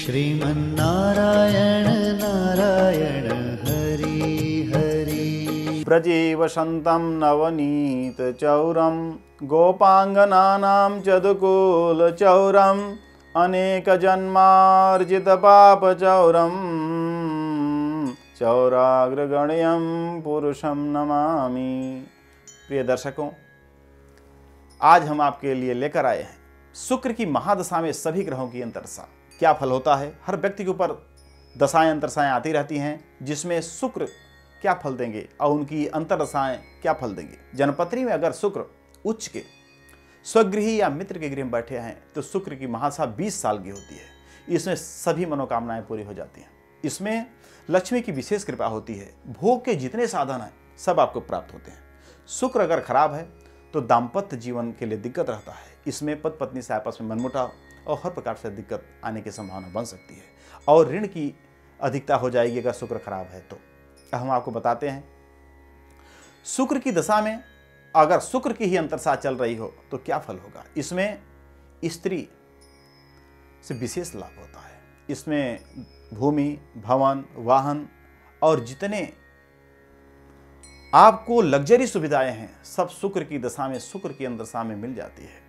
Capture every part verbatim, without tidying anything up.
श्रीमन्नारायण नारायण हरि हरि। व्रजीवसन्तं नवनीतचौरं गोपाङ्गनानां चदुकूलचौरम् अनेकजन्मार्जितपापचौरं चौराग्रगण्यं पुरुषं नमामि। प्रिय दर्शकों, आज हम आपके लिए लेकर आए हैं शुक्र की महादशा में सभी ग्रहों की अंतरदशा क्या फल होता है। हर व्यक्ति के ऊपर दशाएं अंतरदशाएं आती रहती हैं, जिसमें शुक्र क्या फल देंगे और उनकी अंतरदशाएं क्या फल देंगे। जन्मपत्री में अगर शुक्र उच्च के स्वगृही या मित्र के गृह में बैठे हैं तो शुक्र की महादशा बीस साल की होती है। इसमें सभी मनोकामनाएं पूरी हो जाती हैं। इसमें लक्ष्मी की विशेष कृपा होती है। भोग के जितने साधन हैं सब आपको प्राप्त होते हैं। शुक्र अगर खराब है तो दाम्पत्य जीवन के लिए दिक्कत रहता है। इसमें पति पत्नी से आपस में मनमुटाव और हर प्रकार से दिक्कत आने की संभावना बन सकती है और ऋण की अधिकता हो जाएगी अगर शुक्र खराब है तो। हम आपको बताते हैं शुक्र की दशा में अगर शुक्र की ही अंतरदशा चल रही हो तो क्या फल होगा। इसमें स्त्री से विशेष लाभ होता है। इसमें भूमि, भवन, वाहन और जितने आपको लग्जरी सुविधाएं हैं सब शुक्र की दशा में, शुक्र की अंतरदशा में मिल जाती है।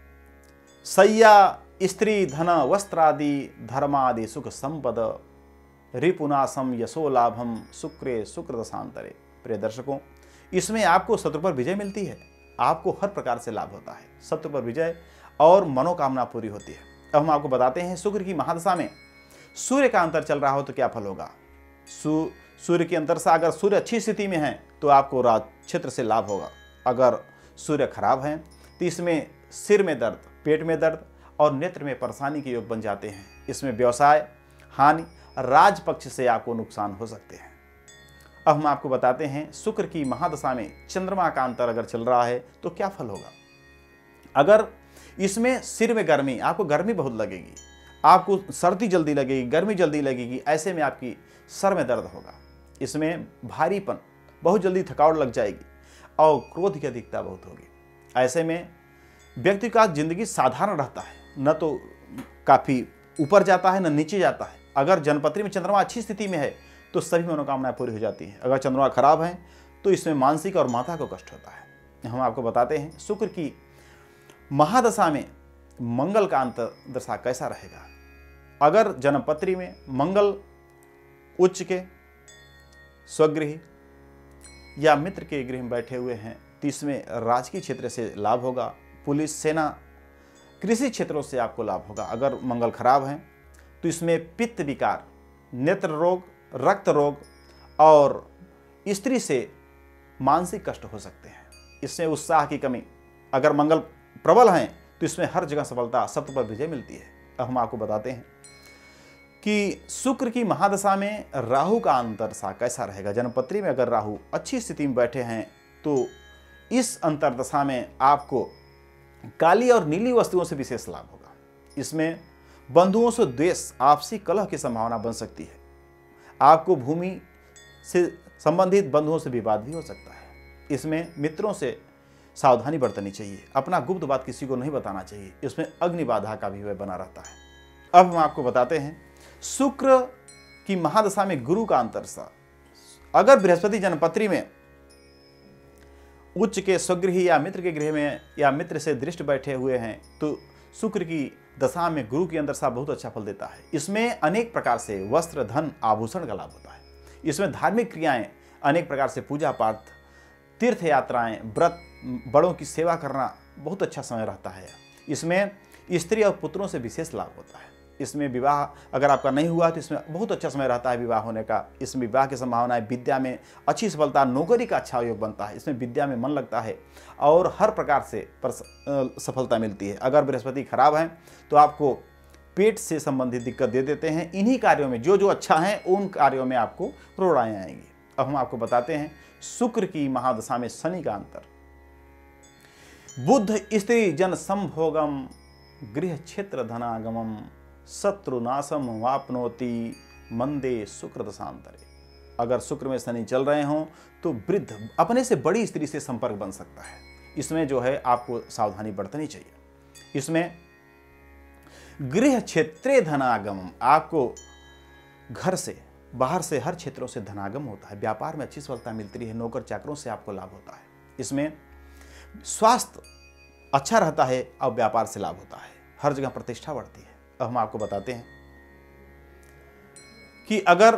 सैया, स्त्री, धन, वस्त्र आदि, धर्मादि सुख संपद, रिपुनाशम यशो लाभम शुक्रे शुक्र दशांतरे। प्रिय दर्शकों, इसमें आपको शत्रु पर विजय मिलती है। आपको हर प्रकार से लाभ होता है। शत्रु पर विजय और मनोकामना पूरी होती है। अब हम आपको बताते हैं शुक्र की महादशा में सूर्य का अंतर चल रहा हो तो क्या फल होगा। सू, सूर्य की अंतरदशा अगर सूर्य अच्छी स्थिति में है तो आपको राज क्षेत्र से लाभ होगा। अगर सूर्य खराब है तो इसमें सिर में दर्द, पेट में दर्द और नेत्र में परेशानी के योग बन जाते हैं। इसमें व्यवसाय हानि, राज पक्ष से आपको नुकसान हो सकते हैं। अब हम आपको बताते हैं शुक्र की महादशा में चंद्रमा का अंतर अगर चल रहा है तो क्या फल होगा। अगर इसमें सिर में गर्मी, आपको गर्मी बहुत लगेगी, आपको सर्दी जल्दी लगेगी, गर्मी जल्दी लगेगी, ऐसे में आपकी सर में दर्द होगा। इसमें भारीपन, बहुत जल्दी थकावट लग जाएगी और क्रोध की अधिकता बहुत होगी। ऐसे में व्यक्ति का जिंदगी साधारण रहता है, न तो काफ़ी ऊपर जाता है न नीचे जाता है। अगर जन्मपत्री में चंद्रमा अच्छी स्थिति में है तो सभी मनोकामनाएं पूरी हो जाती हैं। अगर चंद्रमा खराब है तो इसमें मानसिक और माता को कष्ट होता है। हम आपको बताते हैं शुक्र की महादशा में मंगल का अंतरदशा कैसा रहेगा। अगर जन्मपत्री में मंगल उच्च के स्वगृही या मित्र के गृह में बैठे हुए हैं तो इसमें राजकीय क्षेत्र से लाभ होगा। पुलिस, सेना, कृषि क्षेत्रों से आपको लाभ होगा। अगर मंगल खराब है तो इसमें पित्त विकार, नेत्र रोग, रक्त रोग और स्त्री से मानसिक कष्ट हो सकते हैं। इसमें उत्साह की कमी। अगर मंगल प्रबल हैं तो इसमें हर जगह सफलता, शत्रु पर विजय मिलती है। अब हम आपको बताते हैं कि शुक्र की महादशा में राहु का अंतरदशा कैसा रहेगा। जन्मपत्री में अगर राहु अच्छी स्थिति में बैठे हैं तो इस अंतरदशा में आपको काली और नीली वस्तुओं से विशेष लाभ होगा। इसमें बंधुओं से द्वेष, आपसी कलह की संभावना बन सकती है। आपको भूमि से संबंधित बंधुओं से विवाद भी हो सकता है। इसमें मित्रों से सावधानी बरतनी चाहिए। अपना गुप्त बात किसी को नहीं बताना चाहिए। इसमें अग्नि बाधा का भी वह बना रहता है। अब हम आपको बताते हैं शुक्र की महादशा में गुरु का अंतरदशा। अगर बृहस्पति जन्मपत्री में उच्च के स्वगृही या मित्र के गृह में या मित्र से दृष्ट बैठे हुए हैं तो शुक्र की दशा में गुरु की अंतरदशा बहुत अच्छा फल देता है। इसमें अनेक प्रकार से वस्त्र, धन, आभूषण का लाभ होता है। इसमें धार्मिक क्रियाएं, अनेक प्रकार से पूजा पाठ, तीर्थ यात्राएं, व्रत, बड़ों की सेवा करना बहुत अच्छा समय रहता है। इसमें स्त्री और पुत्रों से विशेष लाभ होता है। इसमें विवाह अगर आपका नहीं हुआ तो इसमें बहुत अच्छा समय रहता है विवाह होने का। इसमें विवाह की संभावना है। विद्या में अच्छी सफलता, नौकरी का अच्छा योग बनता है। इसमें विद्या में मन लगता है और हर प्रकार से सफलता मिलती है। अगर बृहस्पति खराब है तो आपको पेट से संबंधित दिक्कत दे देते हैं। इन्हीं कार्यों में जो जो अच्छा है उन कार्यों में आपको रोड़ाएं आएंगी। अब हम आपको बताते हैं शुक्र की महादशा में शनि का अंतर। बुध स्त्री जन संभोगम गृह क्षेत्र धनागमम शत्रुनाशम वापनोति मंदे शुक्र दशांतरे। अगर शुक्र में शनि चल रहे हों तो वृद्ध अपने से बड़ी स्त्री से संपर्क बन सकता है। इसमें जो है आपको सावधानी बरतनी चाहिए। इसमें गृह क्षेत्रे धनागम, आपको घर से बाहर से हर क्षेत्रों से धनागम होता है। व्यापार में अच्छी सफलता मिलती है। नौकर चाकरों से आपको लाभ होता है। इसमें स्वास्थ्य अच्छा रहता है और व्यापार से लाभ होता है। हर जगह प्रतिष्ठा बढ़ती है। अब हम आपको बताते हैं कि अगर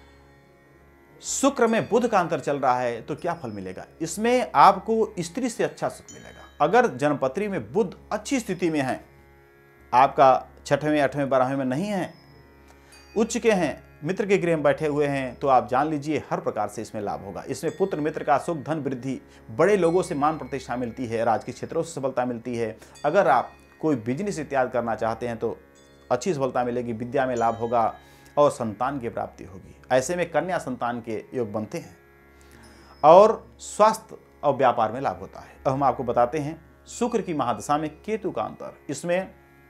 शुक्र में बुध का अंतर चल रहा है तो क्या फल मिलेगा। इसमें आपको स्त्री से अच्छा सुख मिलेगा। अगर जन्मपत्री में बुध अच्छी स्थिति में है, आपका छठवें आठवें बारहवें में नहीं है, उच्च के हैं, मित्र के गृह में बैठे हुए हैं, तो आप जान लीजिए हर प्रकार से इसमें लाभ होगा। इसमें पुत्र मित्र का सुख, धन वृद्धि, बड़े लोगों से मान प्रतिष्ठा मिलती है, राजकीय क्षेत्रों से सफलता मिलती है। अगर आप कोई बिजनेस इत्यादि करना चाहते हैं तो अच्छी सफलता मिलेगी, विद्या में लाभ होगा और संतान की प्राप्ति होगी। ऐसे में कन्या संतान के योग बनते हैं और स्वास्थ्य और व्यापार में लाभ होता है। अब हम आपको बताते हैं शुक्र की महादशा में केतु का अंतर। इसमें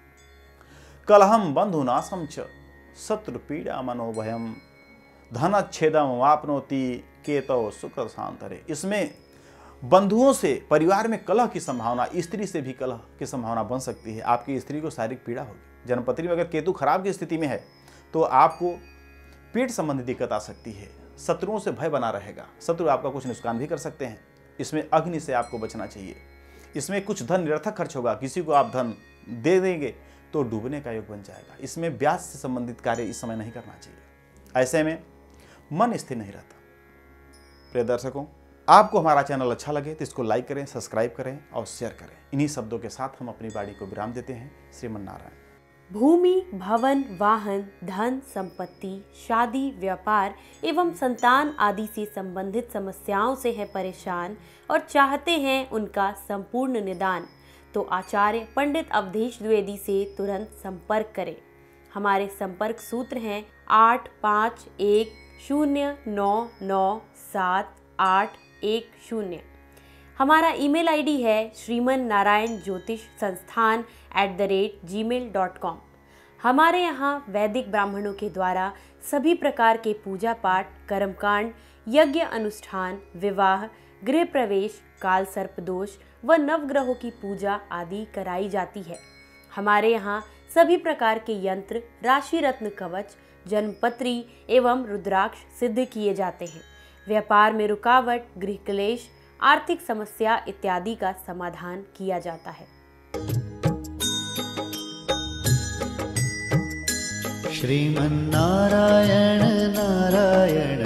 कलहम बंधुनाशम च शत्रु पीड़ा मनोभयम धनच्छेदम वापनोति केतो शुक्र शांतरे। इसमें बंधुओं से, परिवार में कलह की संभावना, स्त्री से भी कलह की संभावना बन सकती है। आपकी स्त्री को शारीरिक पीड़ा होगी। जन्मपत्री में अगर केतु खराब की स्थिति में है तो आपको पेट संबंधी दिक्कत आ सकती है। शत्रुओं से भय बना रहेगा। शत्रु आपका कुछ नुकसान भी कर सकते हैं। इसमें अग्नि से आपको बचना चाहिए। इसमें कुछ धन निरर्थक खर्च होगा। किसी को आप धन दे देंगे तो डूबने का योग बन जाएगा। इसमें ब्याज से संबंधित कार्य इस समय नहीं करना चाहिए। ऐसे में मन स्थिर नहीं रहता। प्रिय दर्शकों, आपको हमारा चैनल अच्छा लगे तो इसको लाइक करें, सब्सक्राइब करें और शेयर करें। इन्हीं शब्दों के साथ हम अपनी वाणी को विराम देते हैं। श्रीमन नारायण। भूमि, भवन, वाहन, धन, संपत्ति, शादी, व्यापार एवं संतान आदि से संबंधित समस्याओं से है परेशान और चाहते हैं उनका संपूर्ण निदान, तो आचार्य पंडित अवधेश द्विवेदी से तुरंत संपर्क करें। हमारे संपर्क सूत्र हैं आठ पाँच एक शून्य नौ नौ सात आठ एक शून्य। हमारा ईमेल आईडी है श्रीमन Narayan Jyotish Sansthan at the rate gmail dot com. हमारे यहाँ वैदिक ब्राह्मणों के द्वारा सभी प्रकार के पूजा पाठ, कर्मकांड, यज्ञ अनुष्ठान, विवाह, गृह प्रवेश, काल सर्प दोष व नवग्रहों की पूजा आदि कराई जाती है। हमारे यहाँ सभी प्रकार के यंत्र, राशि रत्न कवच, जन्मपत्री एवं रुद्राक्ष सिद्ध किए जाते हैं। व्यापार में रुकावट, गृह क्लेश, आर्थिक समस्या इत्यादि का समाधान किया जाता है। श्रीमन्नारायण नारायण